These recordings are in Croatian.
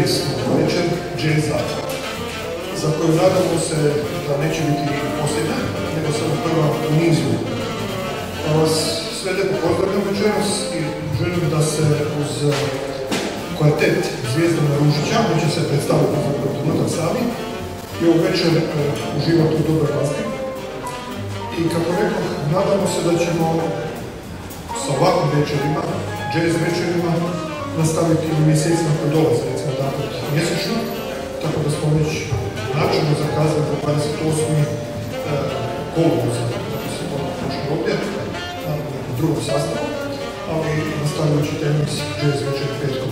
povijesnu večer džeza, za koju nadamo se da neće biti posljednja, nego samo prva u nizu. Pa vas sve lijepo pozdravljam večeras i želim da se uz kvartet Zvijezdana Ružića, koji će se predstaviti zapravo trenutak sami, i ovu večer uživati u dobroj glazbi. I kako rekao, nadamo se da ćemo sa ovakvim večerima, jazz večerima, nastaviti i mjesecima koji dolaze, recimo tako mjesečno, tako da smo već načinno zakazali za 28. kolovoza, da se to pošli ovdje, u drugom sastavu, ali nastavljajući temu s jazz večer petkom.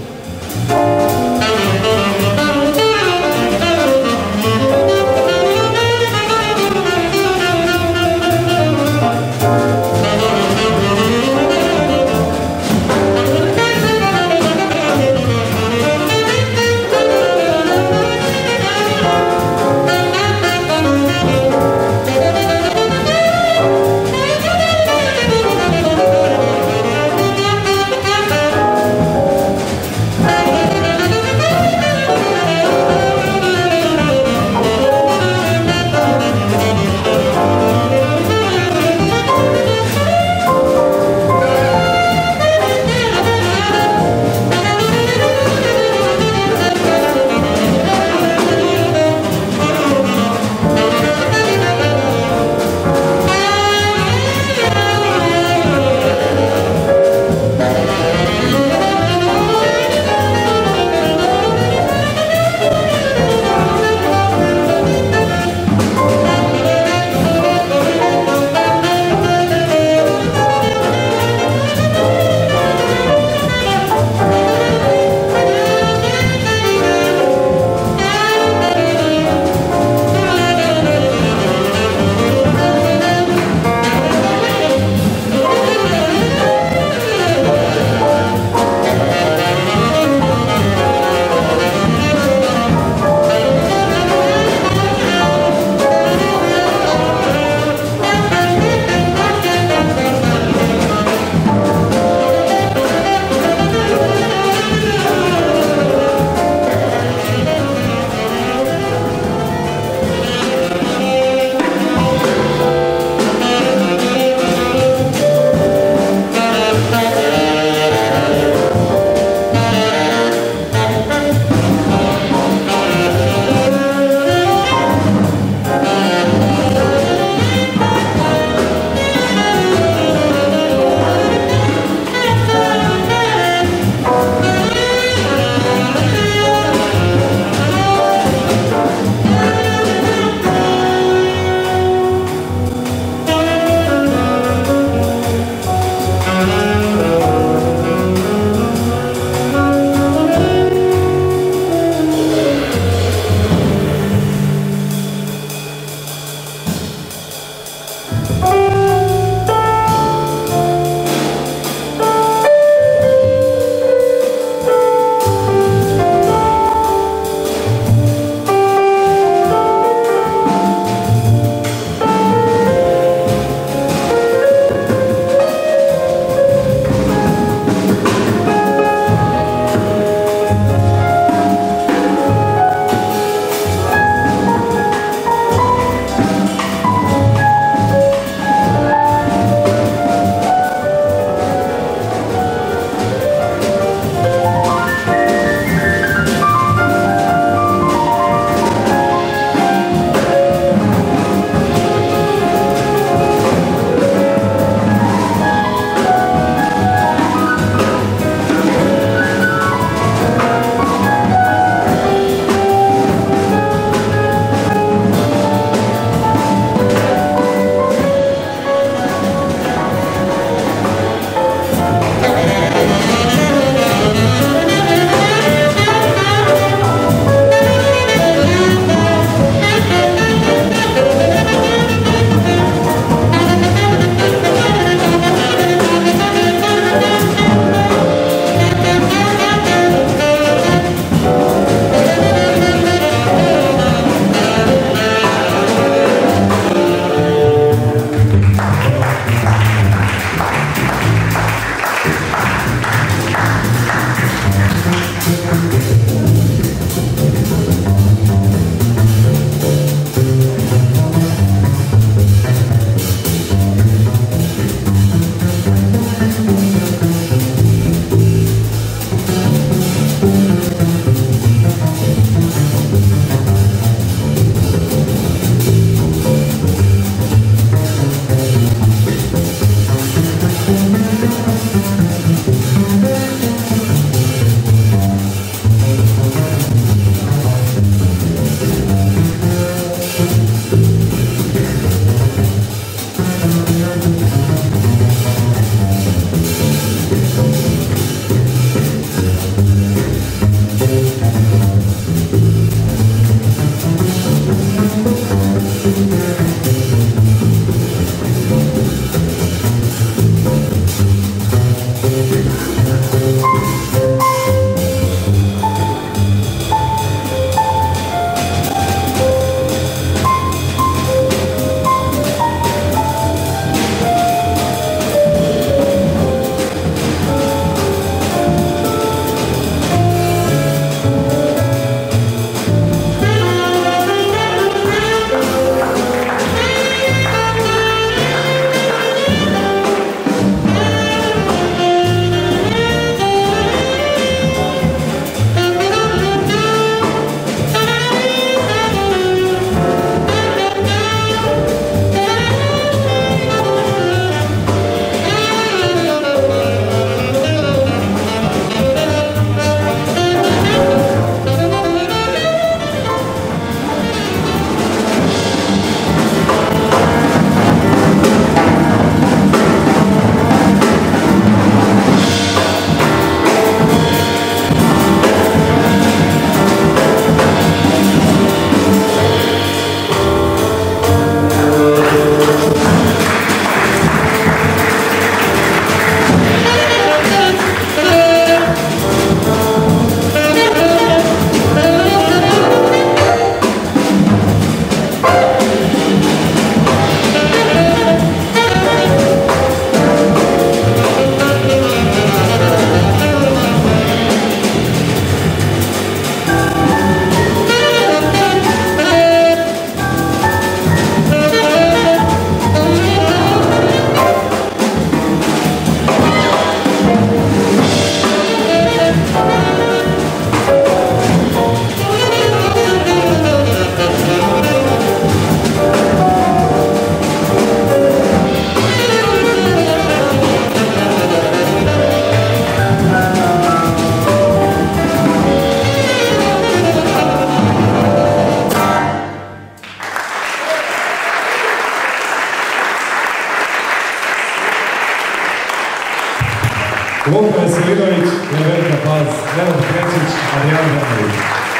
Veselinović, Levenka Paz, Nenad Krečić, Adrijan Bernardić.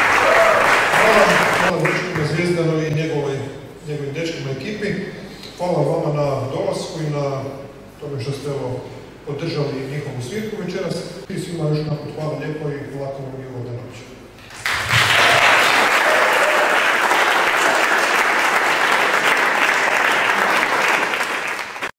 Hvala Vršnika Zvijezdanu i njegovim dečkima ekipi. Hvala vama na dolasku i na tome što ste podržali njihovu svirku večeras. I svima još nakon hvala lijepo i lako vam i ugodne noći.